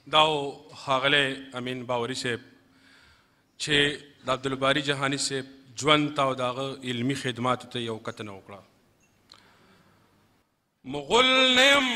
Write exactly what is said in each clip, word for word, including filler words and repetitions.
دا ښاغلی امین باوري صاحب چې د عبدالباري جهاني صاحب ژوند ته او د هغه علمي خدماتو ته یو کتنه وکړه. مغل نه یم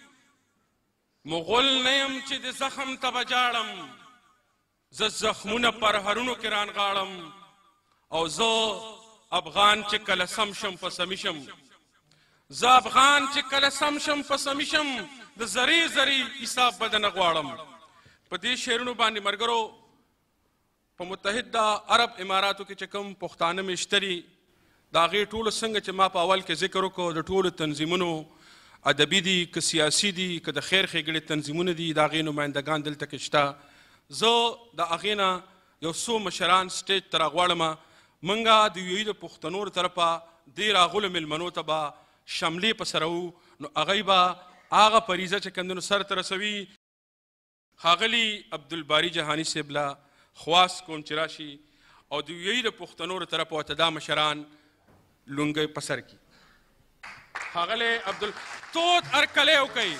مغل نه یم چې د زخم ته به جاړم، زه زخمونه پرهرونو کې رانغاړم، او زه افغان چې کله سم شم په سمي شم زه افغان چې کله سم شم په سمي شم د زرې زرې حساب به دنه غواړم. په دې شعرونو باندې ملګرو په متحده عرب اماراتو کې چې کوم پښتانه مېشته دي د هغې ټولو څنګه چې ما په اول کې ذکر وکړو د ټولو تنظیمونو ادبي دي که سیاسي دي که د خیر ښېګړې تنظیمونه دي د هغې نمایندګان دلته کې شته. زه د هغې نه یو څو مشران سټیج ته راغواړم. موږ د یوې د پښتنو له طرفه دې راغلو مېلمنو ته به شملې په سره وو، نو هغوی به هغه فریضه چې کوم دی سر ته رسوي. ښاغلي عبدالباري جهاني صاحب له خواست کوم چې راشي او د یوې د پښتنو له طرفه ورته دا مشران لونګۍ په سر کړي. ښاغلی عبدال تود هرکلی وکوئ.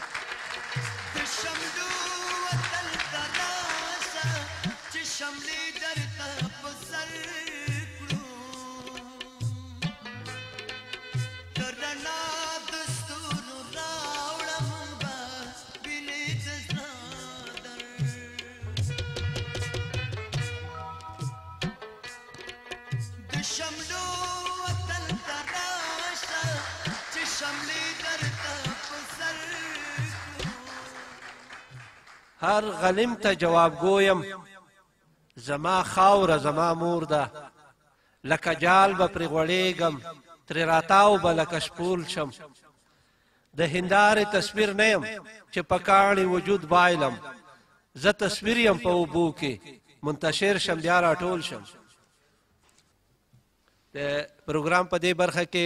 هر غلیم ته جواب گویم زما خاوره زما مور ده، لکه جال به پرې غوړېږم ترې راتاو به لکه شپول شم. د هندارې تصویر نه یم چې په کاڼي وجود بایلم، زه تصویر یم په اوبو کې منتشر شم بیا راټول شم. د پروګرام په دې برخه کې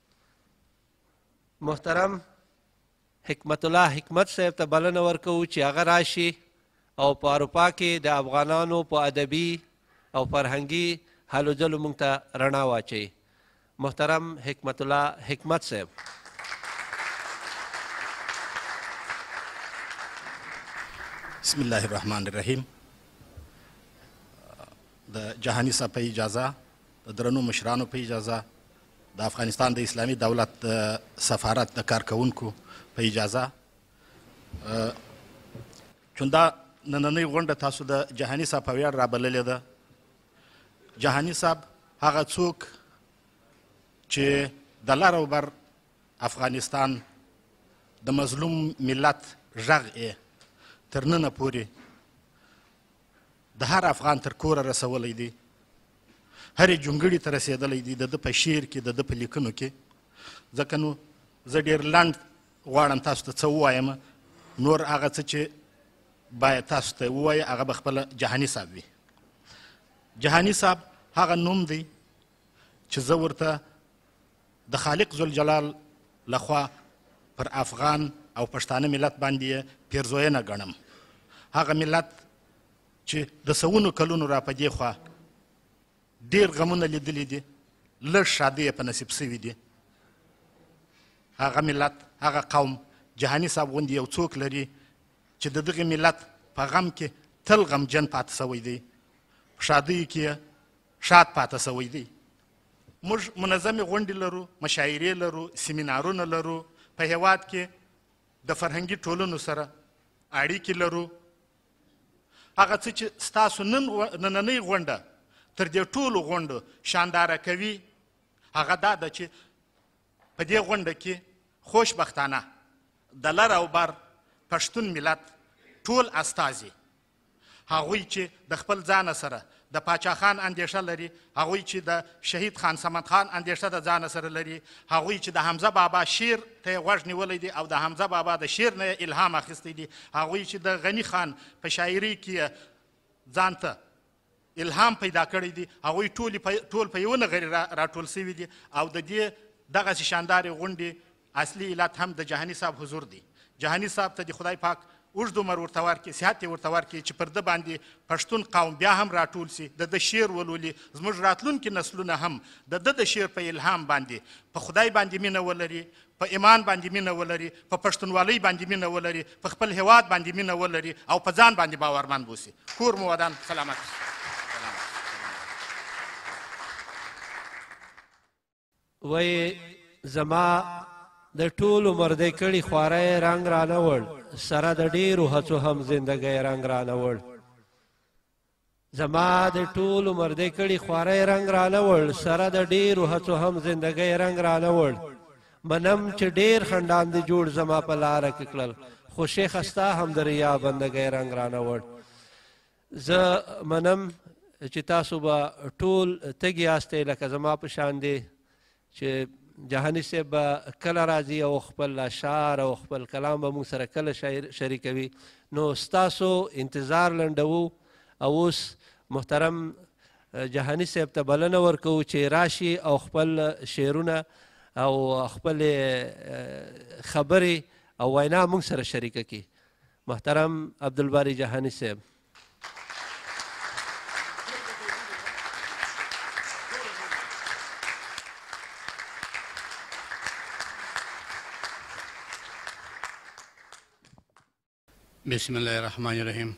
محترم حکمت الله حکمت صاحب ته بلنه ورکوو چې هغه راشي او په اروپا کې د افغانانو په ادبي او فرهنګي هلو ځلو موږ ته رڼا واچوي. محترم حکمت الله حکمت صاحب. بسم الله الرحمن الرحیم. د جهاني صاحب په اجازه، د درنو مشرانو په اجازه، د افغانستان د اسلامي دولت د سفارت د کارکوونکو په اجازه، چون دا نننۍ غونډه تاسو د جهاني صاحب په ویاړ رابللې ده. جهاني صاحب هغه څوک چې د لر او بر افغانستان د مظلوم ملت غږ یې تر ننه پورې د هر افغان تر کوره رسولی دی، هرې جونګړې ته رسېدلی دی، د ده په شعر کې د ده په لیکنو کې. ځکه نو زه ډېر لنډ غواړم تاسو ته څه ووایم، نور هغه څه چې باید تاسو ته ووایي هغه به خپله جهاني صاحب وي. جهاني صاحب هغه نوم دی چې زه ورته د خالق ذوالجلال لخوا پر افغان او پښتانه ملت باندې یې پیرزوینه ګڼم. هغه ملت چې د سوونو کلونو را په دې خوا ډېر غمونه لیدلي دي، لږ شادۍ یې په نصیب سوي دي. هغه ملت، هغه قوم جهاني صاحب غوندې یو څوک لري چې د دغه ملت په غم کې تل غمجن پاتې سوی دی، په شادیو کې یې شاد پاتې سوی دی. موږ منظمې غونډې لرو، مشاعرې لرو، سیمینارونه لرو، په هیواد کې د فرهنګي ټولنو سره اړیکې لرو. هغه څه چې ستاسو نننۍ غونډه تر دې ټولو غونډو شانداره کوي هغه دا ده چې په دې غونډه کې خوشبختانه د لر او بر پښتون ملت ټول استازي، هغوی چې د خپل ځانه سره د پاچا خان اندېښه لري، هغوی چې د شهید خان صمد خان اندېښه د ځانه سره لري، هغوی چې د حمزه بابا شعر ته یې غوږ نیولی دی او د حمزه بابا د شعر نه یې الهام اخیستی دی، هغوی چې د غني خان په شاعري کې ځان ته الهام پیدا کړی دی، هغوی ټول په یوه نغري راټول سوي دي. او د دې دغسې شاندارې غونډې اصلي علت هم د جهاني صاحب حضور دی. جهاني صاحب ته د خدای پاک اوږد عمر ورته ورکړي، صحت یې ورته ورکړي چې پر ده باندې پښتون قوم بیا هم راټول سي، د ده شعر ولولي، زموږ راتلونکي نسلونه هم د ده د شعر په الهام باندې په خدای باندې مینه ولري، په ایمان باندې مینه ولري، په پښتونوالۍ باندې مینه ولري، په خپل هیواد باندې مینه ولري او په ځان باندې باورمند اوسي. کور مو ودان سلامت. وایي زما د ټولو مردۍ کړي خواری رنګ رانه وړ، سره د ډېرو هڅو هم زندګۍ رنګ رانه وړ. زما د ټولو مردۍ کړي خواری رنګ رانه وړ، سره د ډېرو هڅو هم زندګۍ رنګ رانه وړ. منم چې ډېر خندان دي جوړ زما په لاره کې کړل، خو شیخه ستا هم د ریا بندګۍ رنګ رانه وړ. زه منم چې تاسو به ټول تږي یاستئ لکه زما په شان دی چې جهاني صاحب به کله راځي او خپل اشعار او خپل کلام به موږ سره کله شریکوي. نو ستاسو انتظار لنډوو او اوس محترم جهاني صاحب ته بلنه ورکوو چې راشي او خپل شعرونه او خپل خبرې او وینا موږ سره شریکه کړي. محترم عبدالباري جهاني صاحب. بسم الله الرحمن الرحیم.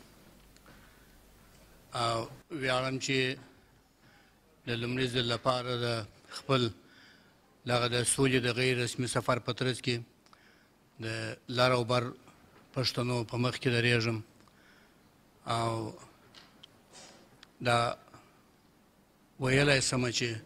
او ویاړم چې د لومړي ځل لپاره د خپل دغه د سولې د غیر رسمي سفر په ترڅ کې د لر او بر پښتنو په مخ کې درېږم او دا ویلی سمه چې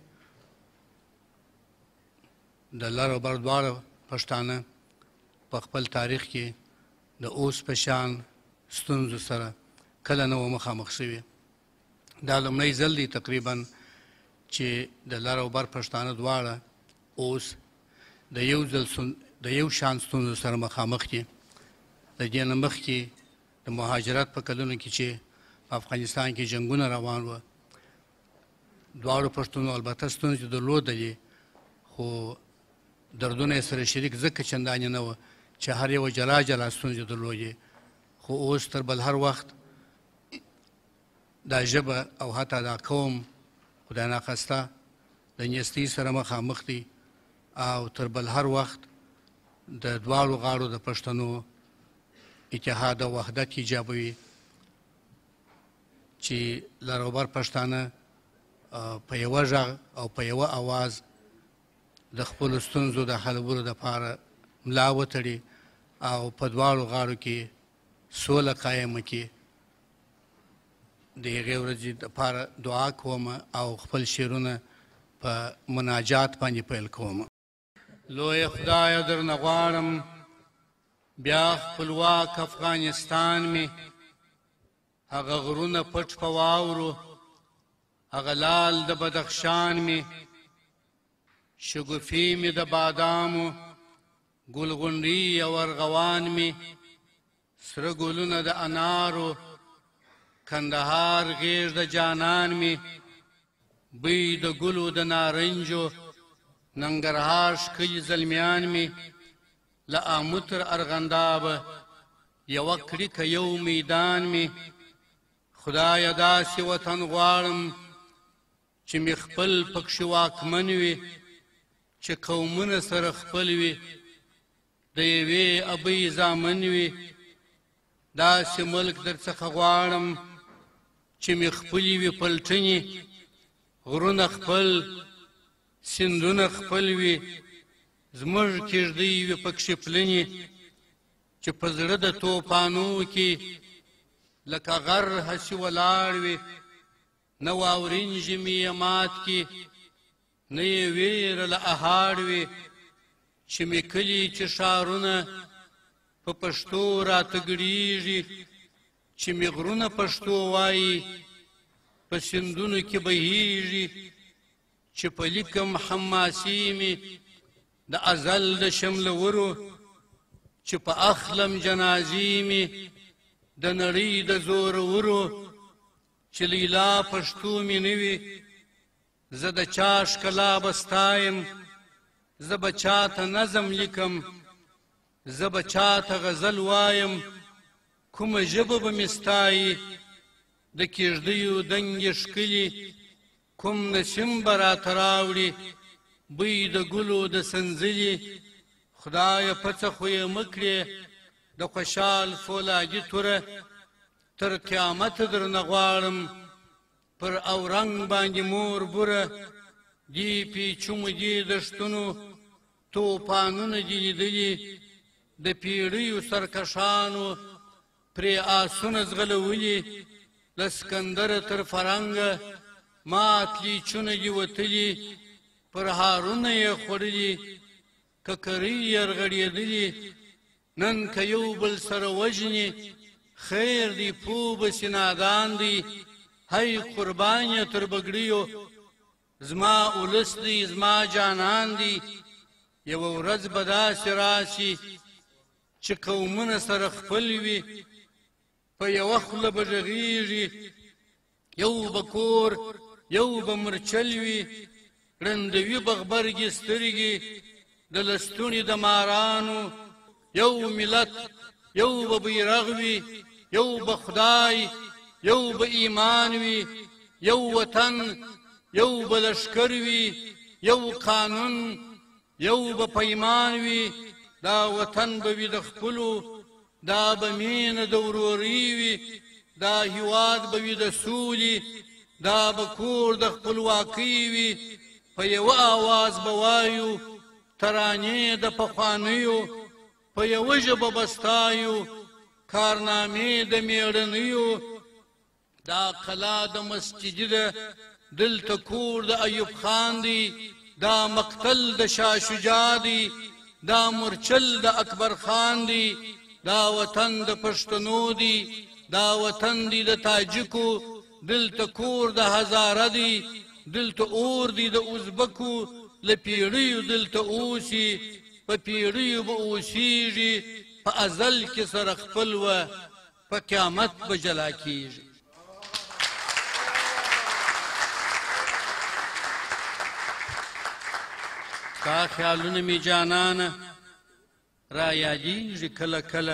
د لر او بر دواړه پښتانه په خپل تاریخ کې د اوس په شان ستونزو سره کله نه و مخامخ شوي. دا لومړی ځل دی تقریبا چې د لر او بر پښتانه دواړه اوس د یو ځل د یو شان ستونزو سره مخامخ دي. د دې نه مخکې د مهاجرت په کلونو کې چې په افغانستان کې جنګونه روان وه، دواړو پښتنو البته ستونزې درلودلې، خو دردونه یې سره شریک ځکه چندانې نه وه چې هر یوه جلا جلا ستونزې درلودې. خو اوس تر بل هر وخت دا ژبه او حتی دا قوم خدای ناخواسته د نیستۍ سره مخامخ دی او تر بل هر وخت د دواړو غاړو د پښتنو اتحاد او وحدت ایجابوي چې لر او بر پښتانه په یوه غږ او په یوه اواز د خپلو ستونزو د حلولو دپاره ملا وتړي او په دواړو غاړو کې سوله قایمه کړي. د هغې ورځې دپاره دعا کوم او خپل شعرونه په مناجات باندې پیل کوم. لویه خدایه درنه غواړم بیا خپلواک افغانستان مې، هغه غرونه پټ په واورو، هغه لال د بدخشان مې، شګوفې مې د بادامو، ګلغونډۍ او ارغوان مې، سره ګلونه د انارو، کندهار غیږ د جانان مې، بوی د ګلو د نارنجو، ننګرهار ښکلي زلمیان مې، له آمو تر ارغندابه یوه کړکه یو میدان مې. خدایه داسې وطن غواړم چې مې خپل پکښې واکمن وي، چې قومونه سره خپل وي، د یوې ابۍ زامن وي. داسې ملک در څخه غواړم چې مې خپلې وي پلټنې، غرونه خپل سیندونه خپل وي، زموږ کېږدۍ وي پکښې پلنې، چې په زړه د توپانو کې لکه غر هسې ولاړ وي، نه واورین ژمي یې مات کړي، نه یې ویره له اهاړ وي، چې مې کلي چې ښارونه په پښتو راته ګډېږي، چې مې غرونه پښتو وایي په سیندونو کې بهیږي، چې په لیکم حماسي مې د ازل د شملورو، چې په اخلم جنازې مې د نړۍ د زورورو، چې لیلا پښتو مې نه وي زه د چا ښکلا به ستایم، زه به چاته نظم لیکم، زه به چاته غزل وایم، کومه ژبه به مې ستایي د کیږدیو دنګې ښکلي کوم نسیم به راته راوړي بوی د ګلو د سنځلي خدایه پڅه خو یې مه کړې د خوشحال فولادي توره تر قیامته درنه غواړم پر اورنګ باندې مور بوره دی پیچومو دی دښتونو توپانونه دي لیدلي د پیړیو سرکشانو پرې آسونه ځغلولي له سکندره تر فرنګه مات لیچونه دي وتلي پر هارونه یې خوړلي ککرۍ یرغړېدلي نن که یو بل سره وژني خیر دی پو بسې نادان دی هی قربان یې تر بګړیو زما اولس دی زما جانان دی یوه ورځ به داسې راشي چې قومونه سره خپل وي په یوه خوله به غږېږي یو به کور یو به مرچل وي ړندوي به غبرګې سترګې د لستوڼي د مارانو یو ملت یو به بیرغ وي یو به خدای یو به ایمان وي یو وطن یو به لشکر وي یو قانون یو به پیمان وي دا وطن به وي د خپلو دا به مینه د وروري وي دا هیواد به وي د سولې دا به کور د خپلواکۍ وي په یوه آواز به وایو ترانې د پخوانیو په یوه ژبه به ستایو کارنامې د مېړنیو دا قلا د مسجدي ده دلته کور د ایوب خان دی دا مقتل د شاه شجاع دی دا مرچل د اکبر خان دی دا وطن د پښتنو دی دا وطن دی د تاجکو دلته کور د هزاره دی دلته اور دی د ازبکو له پیړیو دلته اوسي په پیړیو به اوسیږي په ازل کې سره خپل وه په قیامت به جلا کیږي ستا خیالونه مې جانانه را یادېږي کله کله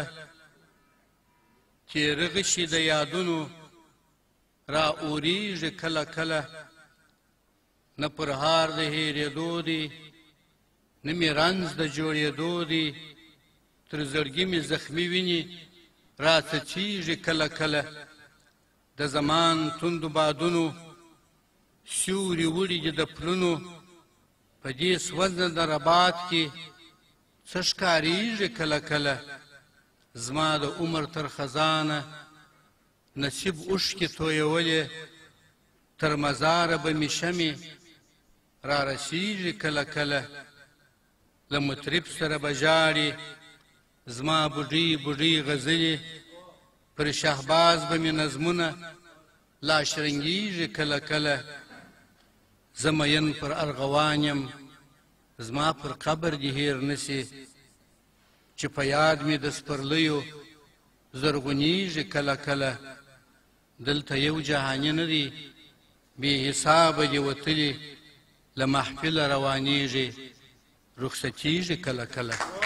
تېره غشي د یادونو را اورېږي کله کله نه پر هار د هېرېدو دی نه مې رنځ د جوړېدو دی تر زړګي مې زخمي ویني را څڅېږي کله کله د زمان توندو بادونو سیوري وړي دي د پلونو په دې سوځنده د ربات کې څه ښکارېږي کله کله زما د عمر تر خزانه نصیب اوښکې تویولې تر مزاره به مې شمې را رسېږي کله کله له مطرب سره به ژاړي زما بوډۍ بوډۍ غزلې پر شهباز به مې نظمونه لا شرنګېږي کله کله زه مین پر ارغوان یم زما پر قبر دې هېر نسي چې په یاد مې د سپرلیو زرغونېږي کله کله دلته یو جهاني نه دی بې حسابه دې وتلي له محفله روانېږي رخصتېږي کله کله